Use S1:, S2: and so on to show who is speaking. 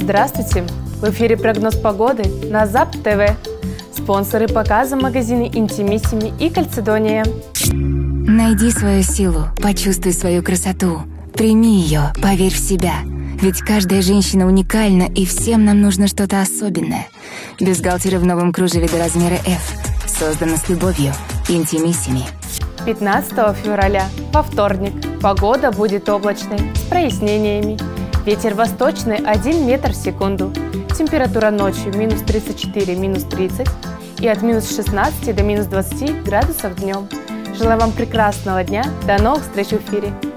S1: Здравствуйте! В эфире прогноз погоды на ЗАП ТВ. Спонсоры показа магазины Интимиссими и Кальцедония.
S2: Найди свою силу, почувствуй свою красоту. Прими ее, поверь в себя. Ведь каждая женщина уникальна, и всем нам нужно что-то особенное. Бюстгальтеры в новом кружеве до размера F. Создано с любовью. Интимиссими.
S1: 15 февраля, во вторник, погода будет облачной, с прояснениями. Ветер восточный 1 метр в секунду. Температура ночью минус 34, минус 30 и от минус 16 до минус 20 градусов днем. Желаю вам прекрасного дня. До новых встреч в эфире.